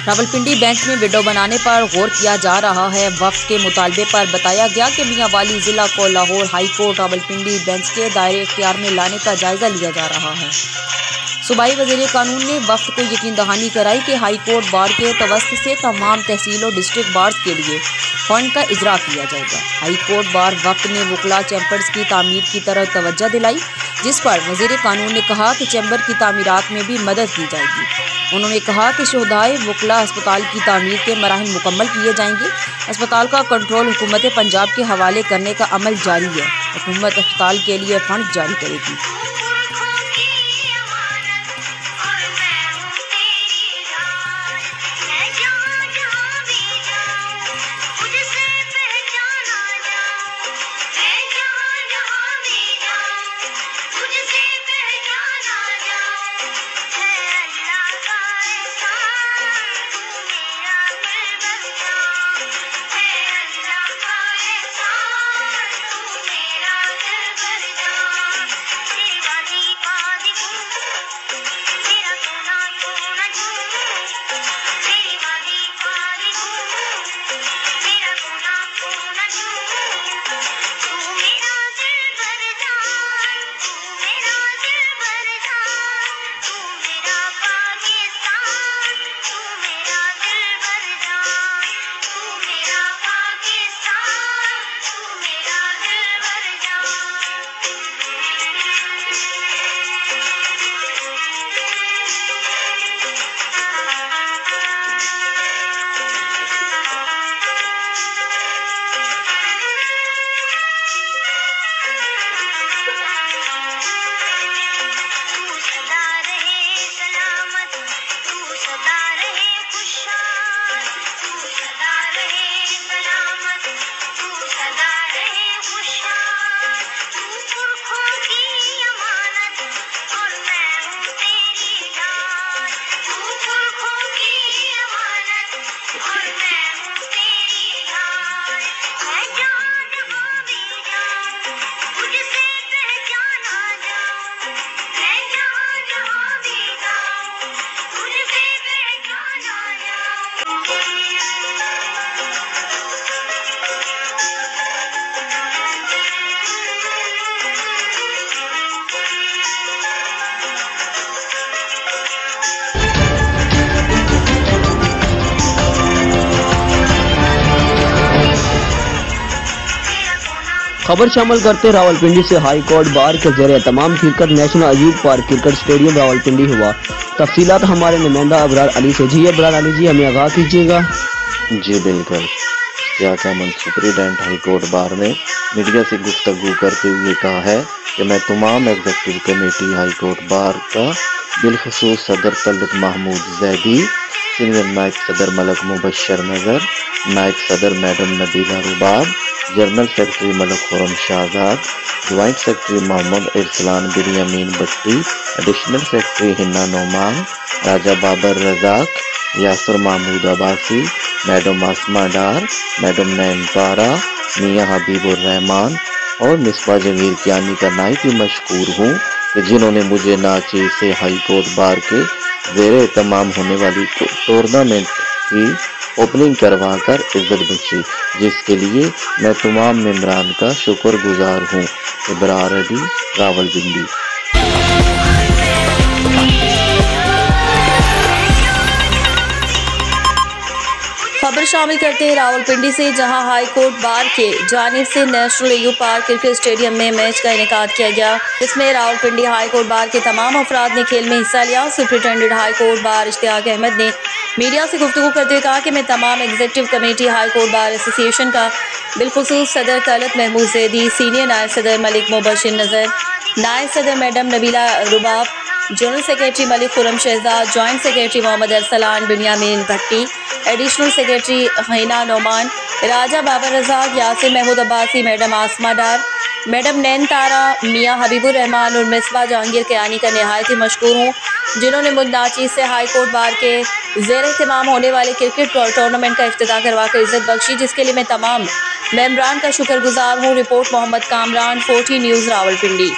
Rawalpindi bench में window बनाने पर गौर किया जा रहा है। वफ्द के मुतालबे पर बताया गया कि मियांवाली जिला को Lahore high court Rawalpindi bench के दायरे इख्तियार में लाने का जायजा लिया जा रहा है। सूबाई वज़ीर कानून ने वफ्द को यकीन दहानी कराई कि हाई कोर्ट बार के तवस्सुत से तमाम तहसील और डिस्ट्रिक्ट बार्स के लिए फंड का इजरा किया जाएगा। हाई कोर्ट बार वफ्द ने वकला चैम्बर्स की तामीर की तरफ तवज्जो दिलाई, जिस पर वज़ीर कानून ने कहा कि चैम्बर की तामीरात में भी मदद की जाएगी। उन्होंने कहा कि शोहदाए वकला अस्पताल की तामीर के मराहिल मुकम्मल किए जाएंगे। अस्पताल का कंट्रोल हुकूमत पंजाब के हवाले करने का अमल जारी है। हुकूमत अस्पताल के लिए फंड जारी करेगी। खबर शामिल करते रावलपिंडी से हाई कोर्ट बार के जरिए तमाम cricket national Ayub park cricket stadium Rawalpindi हुआ। तफसीलात हमारे नुमाइंदा अबरार अली से। जी अबरार अली जी, हमें आगाह कीजिएगा। जी बिल्कुल। सुप्रीडेंट हाई कोर्ट बार ने मीडिया से गुफ्तगू करते हुए कहा है कि मैं तमाम executive committee high court bar का बिलखसूस सदर तलत महमूद जैदी, सीनियर नायब सदर मलक मुबशर नजर, नायब सदर madam Nabila Rubab, general secretary Malik Khurram Shahzad, joint secretary Mohammad Arsalan Biryamin Bhatti, additional secretary Hina Noman, Raja Babar Razzaq, Yasir Mahmood Abbasi, madam Asma Dar, madam Nain Para, Mian Habibur Rahman और मिसबा जमीर कियानी का नायब ही मशकूर हूँ कि जिन्होंने मुझे नाची से हाई कोर्ट बार के ज़ेरे तमाम होने वाली टूर्नामेंट की ओपनिंग करवाकर इज्जत बख्शी, जिसके लिए मैं तमाम मेंबरान का शुक्रगुजार हूँ। अबरार अली, रावलपिंडी। खबर शामिल करते हैं रावलपिंडी से, जहां हाई कोर्ट बार के जानिब से national Ayub park cricket stadium में मैच का इनेकाद किया गया, जिसमें रावलपिंडी हाई कोर्ट बार के तमाम अफराद ने खेल में हिस्सा लिया। Superintendent high court bar Ishtiaq Ahmed ने मीडिया से गुफ्तगू करते हुए कहा कि मैं तमाम executive committee high court bar association का बिलखुसूस सदर तलत महमूद जैदी, सीनियर नायब सदर मलिक मुबशर नजर, नायब सदर madam Nabila Rubab, general secretary Malik Khurram Shahzad, joint secretary Mohammad Arsalan Biryamin Bhatti, additional secretary Hina Noman, Raja Babar Razzaq, Yasir Mahmood Abbasi, madam Asma Dar, madam Nain Tara, Mian Habibur Rahman और मिसबा जहांगीर कियानी का नहायत ही मशकूर हूँ, जिन्होंने मुझ नाचीज़ से हाई कोर्ट बार के ज़ेर एहतमाम होने वाले क्रिकेट टूर्नामेंट का इफ्तिताह करवा कर इज़्ज़त बख्शी, जिसके लिए मैं तमाम मेंबरान का शुक्रगुजार हूँ। Report Mohammad Kamran, 40 news Rawalpindi.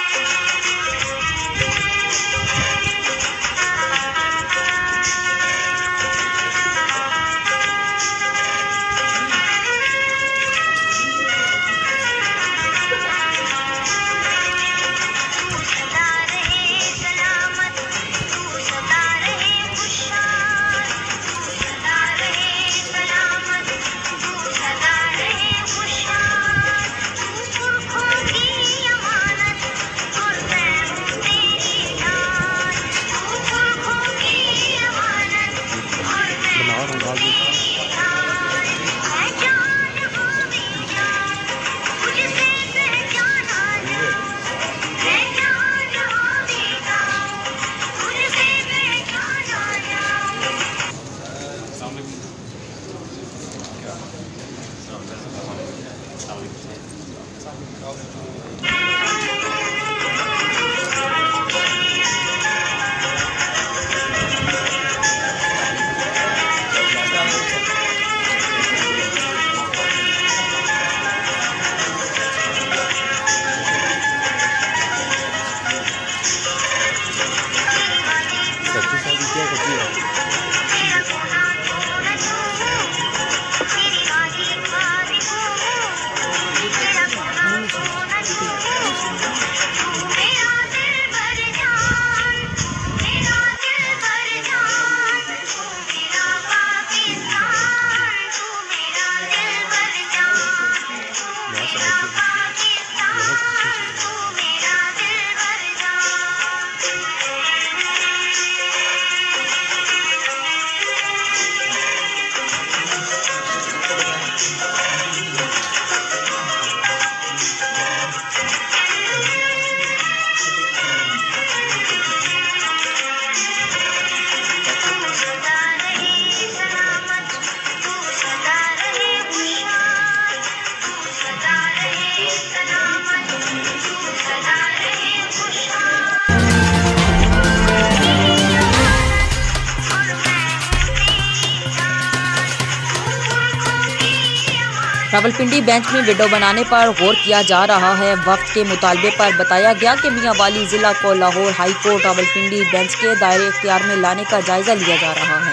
Rawalpindi bench में वीडियो बनाने पर गौर किया जा रहा है। वक्त के मुतालबे पर बताया गया कि मियांवाली जिला को Lahore high court Rawalpindi bench के दायरे इख्तियार में लाने का जायजा लिया जा रहा है।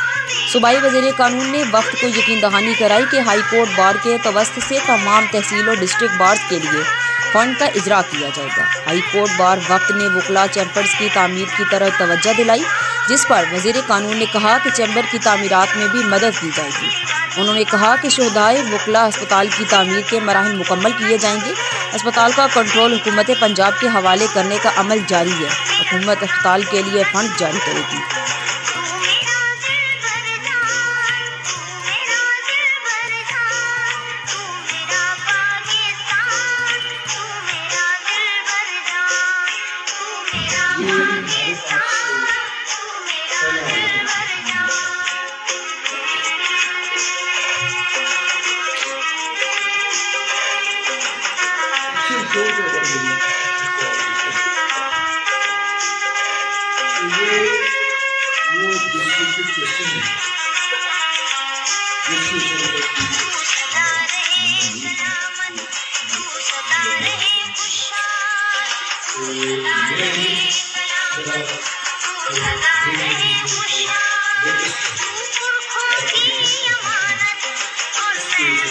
सूबाई वज़ीर कानून ने वक्त को यकीन दहानी कराई कि हाई कोर्ट बार के तवस्त से तमाम तहसील और डिस्ट्रिक्ट बार्स के लिए फंड का इजरा किया जाएगा। हाई कोर्ट बार वक्त ने वकला चैम्बर्स की तामीर की तरफ तवज्जो दिलाई, जिस पर वज़ीर कानून ने कहा कि चैम्बर की तामीरात में भी मदद की जाएगी। उन्होंने कहा कि शोहदाए वकला अस्पताल की तामीर के मराहिल मुकम्मल किए जाएंगे। अस्पताल का कंट्रोल हुकूमत पंजाब के हवाले करने का अमल जारी है। हुकूमत अस्पताल के लिए फंड जारी करेगी।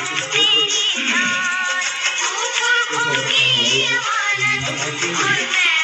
और